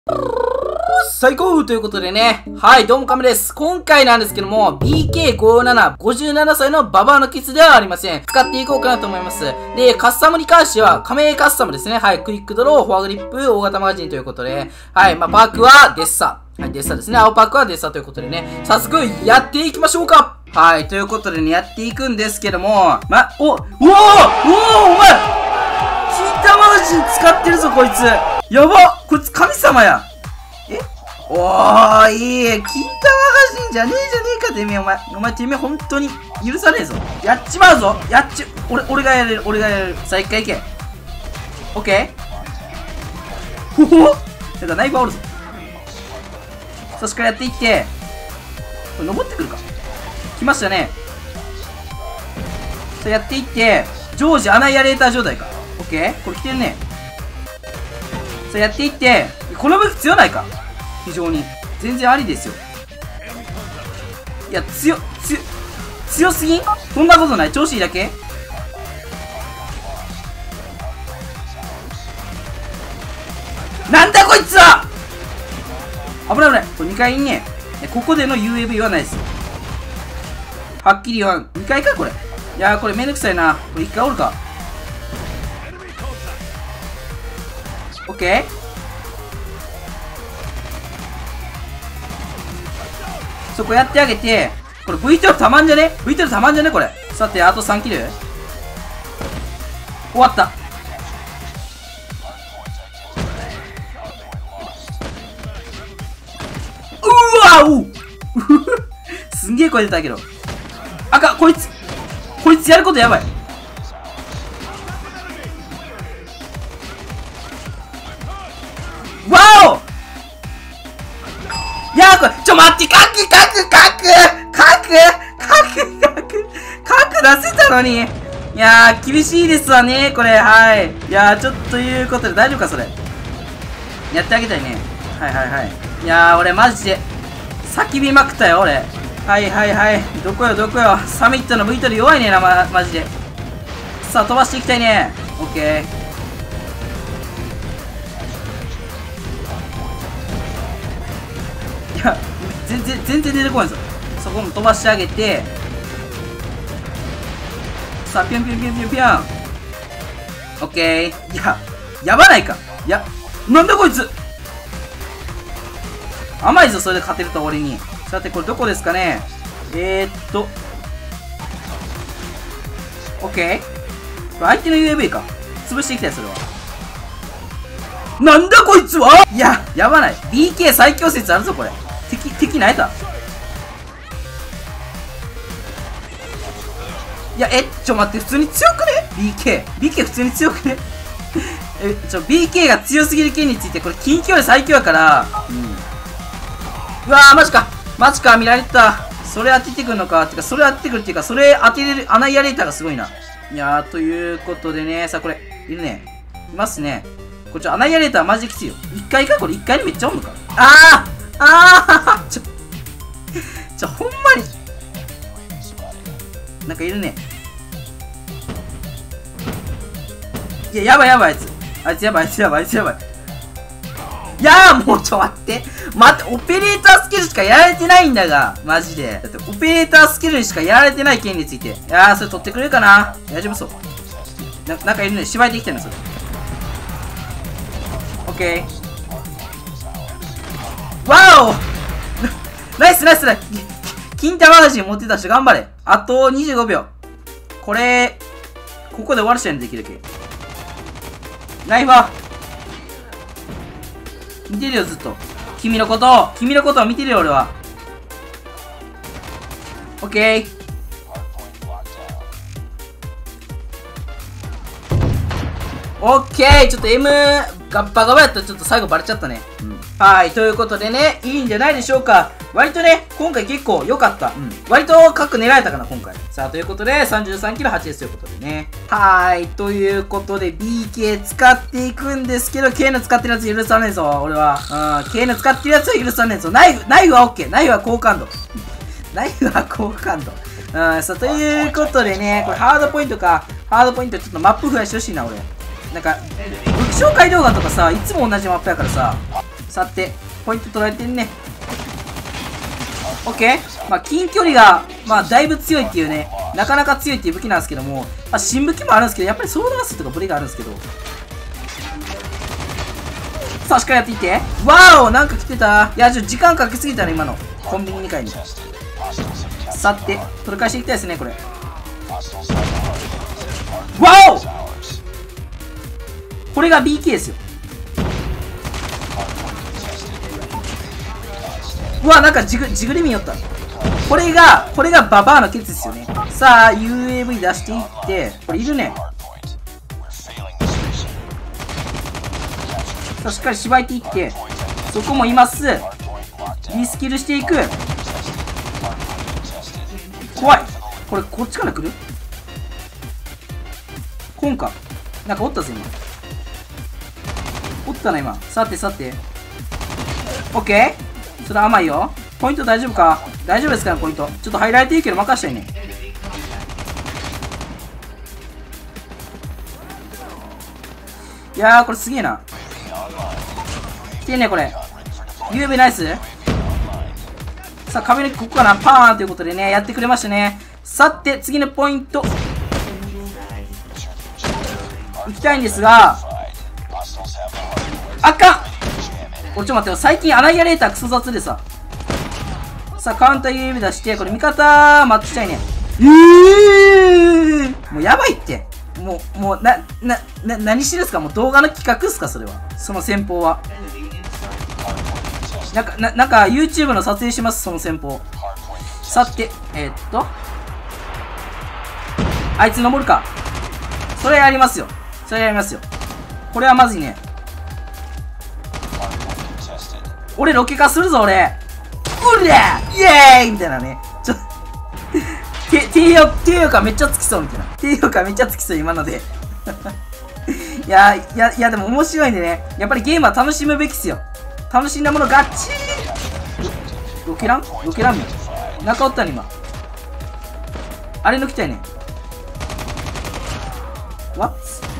最高ということでね。はい、どうもカメです。今回なんですけども、BK57、57歳のババアのキスではありません。使っていこうかなと思います。で、カスタムに関しては、仮名カスタムですね。はい、クイックドロー、フォアグリップ、大型マガジンということで、はい、パークはデッサ。はい、デッサですね。青パークはデッサということでね、早速やっていきましょうか。はい、ということでね、やっていくんですけども、お前金玉マガジン使ってるぞ、こいつ。やばこいつ神様や。おー、いい。金玉マガジンじゃねえじゃねえか、てめえ、お前、てめえ、本当に許さねえぞ。やっちまうぞ。俺がやれる。さあ、一回行け。オッケー。ほほなんかナイフあるぞ。そしからやっていって、これ登ってくるか。来ましたね。さあ、やっていって、常時アナイアレーター状態か。オッケーこれ来てるね。さあ、やっていって、この武器強ないか非常に。全然ありですよ。いや、強すぎんそんなことない。調子いいだけなんだこいつは危ない。これ2回いんね。ここでの UAV はないです。はっきり言わん。2回かこれ。いやー、これめんどくさいな。これ1回おるか。オッケーそこやってあげて、これ VTR たまんじゃねこれ。さて、あと3キル終わった。うわすんげえ声出たけど。あかん、こいつやることやばい。わおいやーこれ、待って、核出せたのに。いやー、厳しいですわね、これ、はい。いやー、ちょっということで、大丈夫か、それ。やってあげたいね。はい。いやー、俺、マジで、叫びまくったよ、俺。はい。どこよ。サミットの V トル弱いねな、マジで。さあ、飛ばしていきたいね。オッケー。いや、全然出てこないぞ。そこも飛ばしてあげて、さあ、ピョン。オッケー。いや、やばないか。いや、なんだこいつ甘いぞ、それで勝てると俺に。さて、これどこですかね。オッケー。これ相手の UAV か。潰していきたい、それは。なんだこいつはいや、やばない。BK 最強説あるぞ、これ。敵なえた。いや、待って、普通に強くね ?BK 普通に強くねBK が強すぎる件について、これ、近距離最強やから、うわー、マジか、見られた。それ当ててくるのか。てか、それ当ててくるっていうか、それ当てれる、アナイアレーターがすごいな。いやー、ということでね、さあ、これ、いるね。いますね。これ、アナイアレーターマジできついよ。1回かこれ、1回にめっちゃおんのか。ほんまに。なんかいるね。いや、やばい、あいつやばい。いやー、もう待って、オペレータースキルしかやられてないんだが、マジで。だって、オペレータースキルにしかやられてない件について。いやー、それ取ってくれるかな大丈夫そう。なんかいるね。芝居できてるの、それ。オッケー。わおナイス金玉マガジン持ってた人頑張れ。あと25秒。これ、ここで終わる試合にできるけ。ナイファー見てるよ、ずっと。君のことを見てるよ、俺は。オッケー。オッケーちょっと M ガッバガバやったらちょっと最後バレちゃったね。はい、ということでね、いいんじゃないでしょうか。割とね、今回結構良かった。割と角狙えたかな、今回。さあ、ということで、33キロ8ですということでね。はい、ということで、BK 使っていくんですけど、K の使ってるやつ許さねえぞ、俺は。K の使ってるやつは許さねえぞ。ナイフは OK。ナイフは好感度。さあ、ということでね、これハードポイントちょっとマップ増やしてほしいな、俺。なんか、武器紹介動画とかさ、いつも同じマップやからさ、 さて、ポイント取られてんね。オッケー。まあ、近距離が、まあ、だいぶ強いっていうね、なかなか強いっていう武器なんですけども、まあ、新武器もあるんですけど、やっぱりソードアースとかブレがあるんですけど。さあ、しっかりやっていって。わーお、なんか来てた。いや、時間かけすぎたね、今の。コンビニ2回に。さて、取り返していきたいですね、これ。わお、これが BK ですよ。うわ、なんかジグリ見よった。これがババアのケツですよね。さあ、UAV 出していって、これいるね。さあ、しっかりしばいていって、そこもいます。リスキルしていく。怖い。これ、こっちから来る？こんか。なんかおったぞ、今。おったな、今。さて。オッケー。それ甘いよ。ポイント大丈夫か？大丈夫ですかね、ポイント。ちょっとハイライトいいけど任したいね。いやー、これすげえな。来てんね、これ。UAV ナイス。さあ、壁にここかな。パーンということでね、やってくれましたね。さて、次のポイント。行きたいんですが、あかん。これちょっと待ってよ。最近アナギャレータークソ雑でさ。さあ、カウンター UAV 出して、これ味方待ちたいね。もうやばいって。もう、何してるんすか？もう動画の企画っすか？それは。その戦法は。なんか YouTube の撮影します、その戦法。さて、あいつ登るか。それやりますよ。これはまずいね。俺ロケ化するぞ、俺。うりゃイエーイみたいなね。ちょっとていうかめっちゃつきそうみたいな。今ので。いや、でも面白いんでね。やっぱりゲームは楽しむべきっすよ。楽しんだものガッチー。ロケランみ中おったね、今。あれ抜きたいね。What？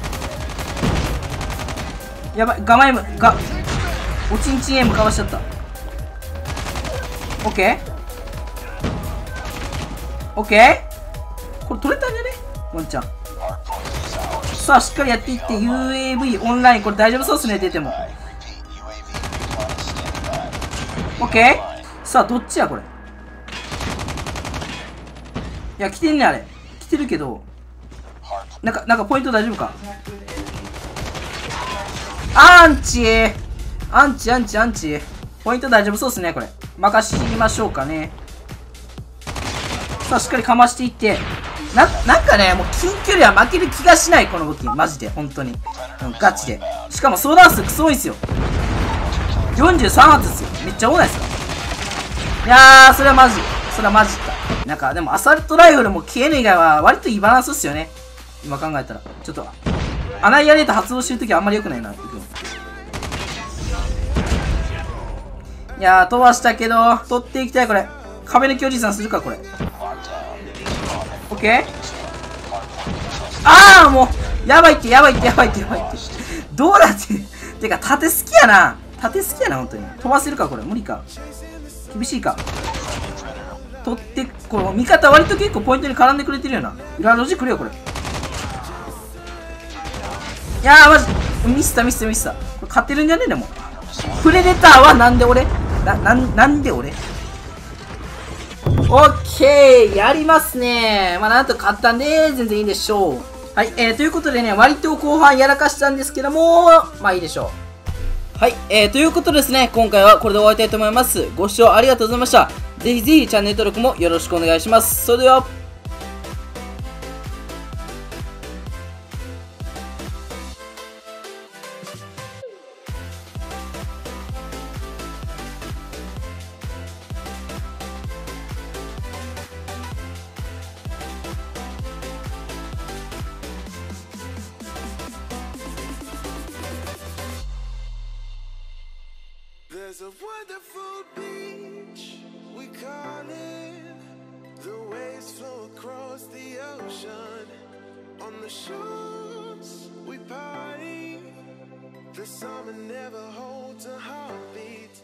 やばい、ガマエム、おちんちんエムかわしちゃった。オッケー。これ取れたんじゃね？ワンちゃん。さあ、しっかりやっていって、UAV オンライン。これ大丈夫そうっすね、出ても。オッケー。さあ、どっちや、これ。いや、来てんね、あれ。来てるけど。なんかポイント大丈夫か？アンチ。ポイント大丈夫そうっすね、これ。任しましょうかね。さあ、しっかりかましていって。なんかね、もう近距離は負ける気がしない、この武器。マジで、本当に。ガチで。しかもソーダースクソ多いっすよ。43発ですよ。めっちゃ多ないっすか？いやー、それはマジか。なんか、でもアサルトライフルも KN 以外は割といいバランスっすよね。今考えたら。ちょっと、アナイアレーター発動してるときはあんまり良くないな。いやー、飛ばしたけど、取っていきたい、これ。壁抜きおじさんするか、これ。オッケー。あー、もう、やばいって。どうなっててか、縦好きやな、本当に。飛ばせるか、これ。無理か。厳しいか。取って、この味方割と結構ポイントに絡んでくれてるよな。裏路地来るよ、これ。いやー、マジ。ミスった。これ勝ってるんじゃねえでも。プレデターはなんで俺なんで俺オッケー、やりますね。まあ、なんと勝ったんで、全然いいでしょう。はい、ということでね、割と後半やらかしたんですけども、まあいいでしょう。はい、ということでですね、今回はこれで終わりたいと思います。ご視聴ありがとうございました。ぜひチャンネル登録もよろしくお願いします。それでは。There's a wonderful beach, we call it. The waves flow across the ocean. On the shores, we party. The summer never holds to heartbeat.